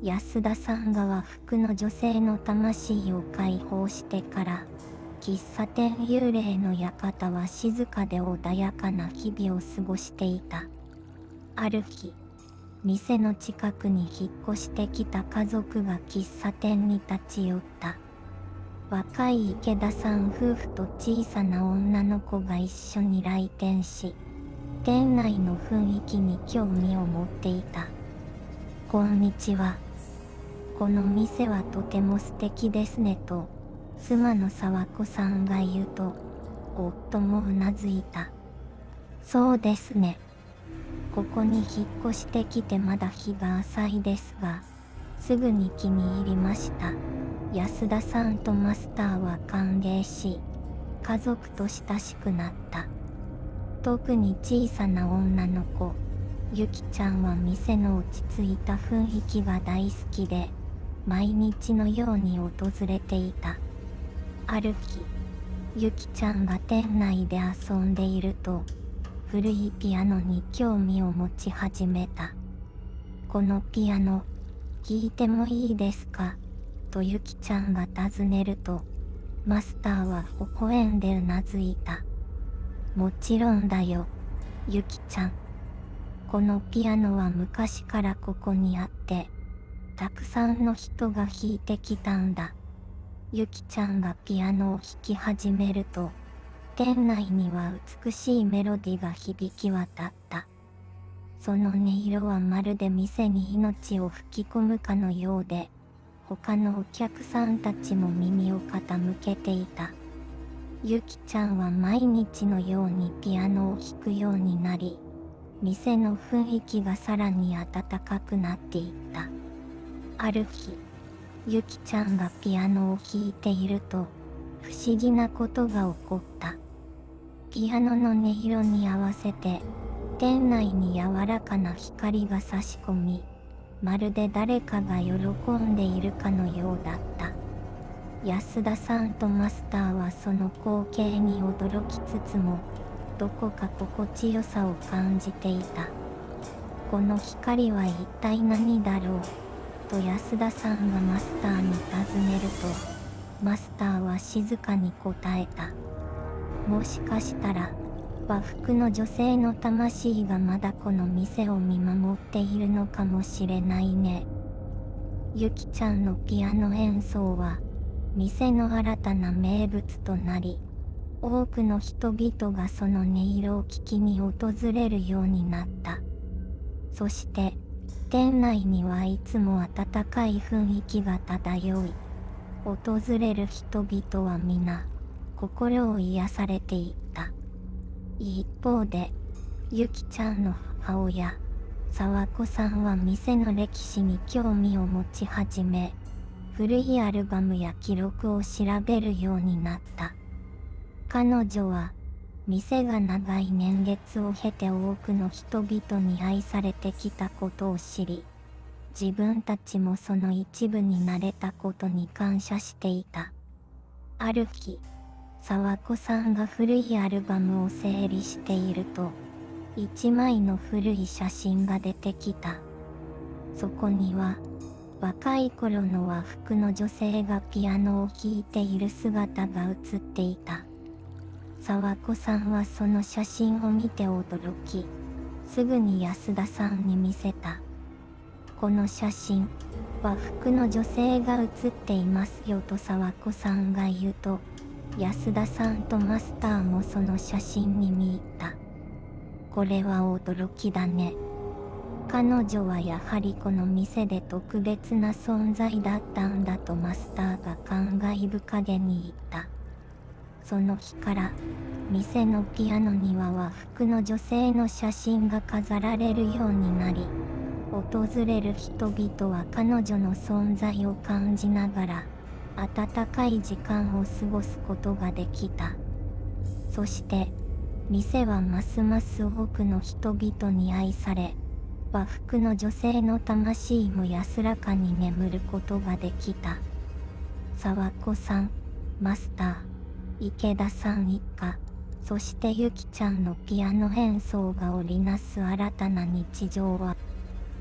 安田さんが和服の女性の魂を解放してから、喫茶店幽霊の館は静かで穏やかな日々を過ごしていた。ある日、店の近くに引っ越してきた家族が喫茶店に立ち寄った。若い池田さん夫婦と小さな女の子が一緒に来店し、店内の雰囲気に興味を持っていた。こんにちは。この店はとても素敵ですねと、妻の沢子さんが言うと、夫もうなずいた。そうですね。ここに引っ越してきてまだ日が浅いですが、すぐに気に入りました。安田さんとマスターは歓迎し、家族と親しくなった。特に小さな女の子、ゆきちゃんは店の落ち着いた雰囲気が大好きで、毎日のように訪れていた。ある日、ゆきちゃんが店内で遊んでいると、古いピアノに興味を持ち始めた。このピアノ、弾いてもいいですかとゆきちゃんが尋ねると、マスターは微笑んでうなずいた。もちろんだよ、ゆきちゃん。このピアノは昔からここにあって、たくさんの人が弾いてきたんだ。ゆきちゃんがピアノを弾き始めると、店内には美しいメロディが響き渡った。その音色はまるで店に命を吹き込むかのようで、他のお客さんたちも耳を傾けていた。ゆきちゃんは毎日のようにピアノを弾くようになり、店の雰囲気がさらに暖かくなっていった。ある日、ゆきちゃんがピアノを弾いていると、不思議なことが起こった。ピアノの音色に合わせて、店内に柔らかな光が差し込み、まるで誰かが喜んでいるかのようだった。安田さんとマスターはその光景に驚きつつも、どこか心地よさを感じていた。この光は一体何だろうと安田さんがマスターに尋ねると、マスターは静かに答えた。もしかしたら、和服の女性の魂がまだこの店を見守っているのかもしれないね。ゆきちゃんのピアノ演奏は、店の新たな名物となり、多くの人々がその音色を聞きに訪れるようになった。そして、店内にはいつも温かい雰囲気が漂い、訪れる人々は皆、心を癒されていった。一方で、ゆきちゃんの母親、沢子さんは店の歴史に興味を持ち始め、古いアルバムや記録を調べるようになった。彼女は、店が長い年月を経て多くの人々に愛されてきたことを知り、自分たちもその一部になれたことに感謝していた。ある日、沢子さんが古いアルバムを整理していると、一枚の古い写真が出てきた。そこには、若い頃の和服の女性がピアノを弾いている姿が写っていた。沢子さんはその写真を見て驚き、すぐに安田さんに見せた。この写真、和服の女性が写っていますよと沢子さんが言うと、安田さんとマスターもその写真に見入った。これは驚きだね。彼女はやはりこの店で特別な存在だったんだとマスターが感慨深げに言った。その日から、店のピアノには和服の女性の写真が飾られるようになり、訪れる人々は彼女の存在を感じながら、温かい時間を過ごすことができた。そして、店はますます多くの人々に愛され、和服の女性の魂も安らかに眠ることができた。沢子さん、マスター、池田さん一家、そしてゆきちゃんのピアノ演奏が織りなす新たな日常は、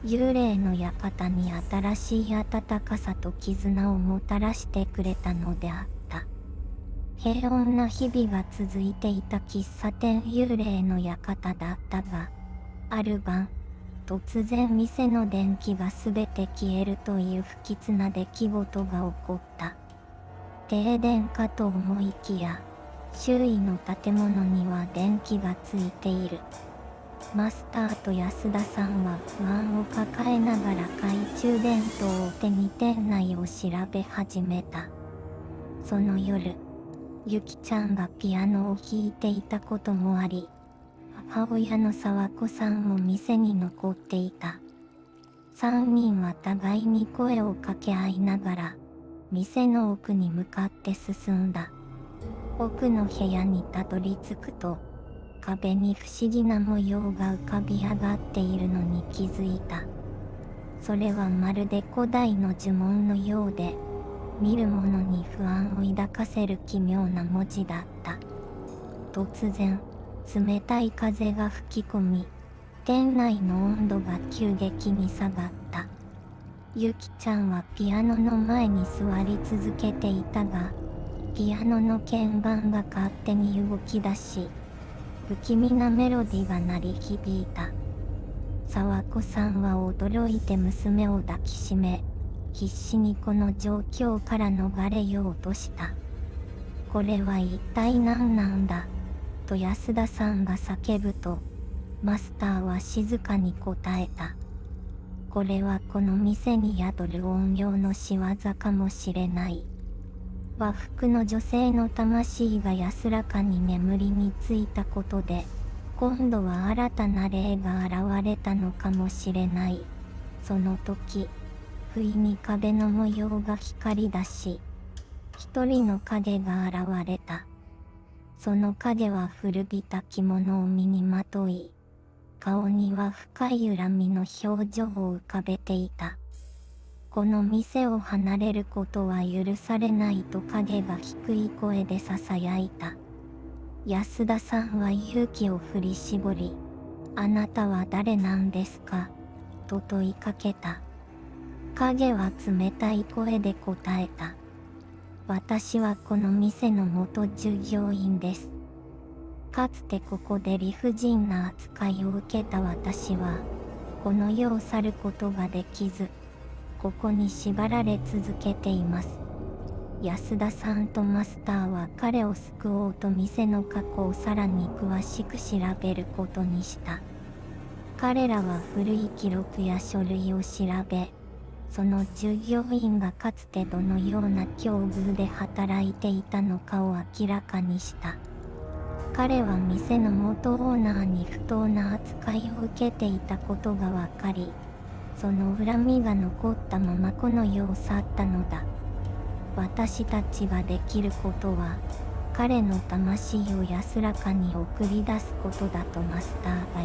幽霊の館に新しい温かさと絆をもたらしてくれたのであった。平穏な日々が続いていた喫茶店幽霊の館だったが、ある晩、突然店の電気がすべて消えるという不吉な出来事が起こった。停電かと思いきや、周囲の建物には電気がついている。マスターと安田さんは不安を抱えながら懐中電灯を手に店内を調べ始めた。その夜、ゆきちゃんがピアノを弾いていたこともあり、母親の沢子さんも店に残っていた。3人は互いに声を掛け合いながら、店の奥に向かって進んだ。奥の部屋にたどり着くと、壁に不思議な模様が浮かび上がっているのに気づいた。それはまるで古代の呪文のようで、見る者に不安を抱かせる奇妙な文字だった。突然、冷たい風が吹き込み、店内の温度が急激に下がった。ゆきちゃんはピアノの前に座り続けていたが、ピアノの鍵盤が勝手に動き出し、不気味なメロディが鳴り響いた。沢子さんは驚いて娘を抱きしめ、必死にこの状況から逃れようとした。これは一体何なんだ、と安田さんが叫ぶと、マスターは静かに答えた。これはこの店に宿る怨霊の仕業かもしれない。和服の女性の魂が安らかに眠りについたことで、今度は新たな霊が現れたのかもしれない。その時、不意に壁の模様が光り出し、一人の影が現れた。その影は古びた着物を身にまとい、顔には深い恨みの表情を浮かべていた。この店を離れることは許されないと影が低い声で囁いた。安田さんは勇気を振り絞り、あなたは誰なんですかと問いかけた。影は冷たい声で答えた。私はこの店の元従業員です。かつてここで理不尽な扱いを受けた私は、この世を去ることができず、ここに縛られ続けています。安田さんとマスターは彼を救おうと店の過去をさらに詳しく調べることにした。彼らは古い記録や書類を調べ、その従業員がかつてどのような境遇で働いていたのかを明らかにした。彼は店の元オーナーに不当な扱いを受けていたことがわかり、その恨みが残ったままこの世を去ったのだ。私たちができることは、彼の魂を安らかに送り出すことだとマスターが言った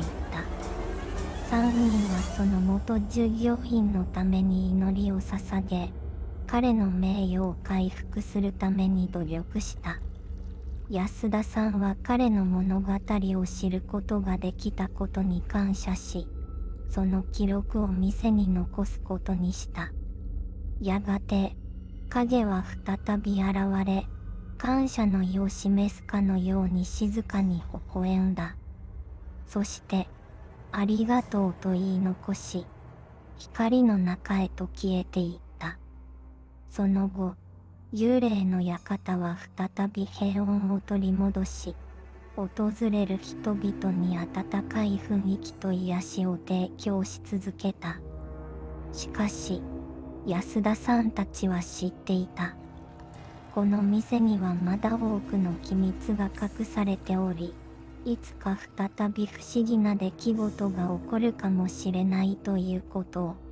。3人はその元従業員のために祈りを捧げ、彼の名誉を回復するために努力した。安田さんは彼の物語を知ることができたことに感謝し、その記録を店に残すことにした。やがて、影は再び現れ、感謝の意を示すかのように静かに微笑んだ。そして、ありがとうと言い残し、光の中へと消えていった。その後、幽霊の館は再び平穏を取り戻し、訪れる人々に温かい雰囲気と癒しを提供し続けた。しかし、安田さんたちは知っていた。この店にはまだ多くの機密が隠されており、いつか再び不思議な出来事が起こるかもしれないということを。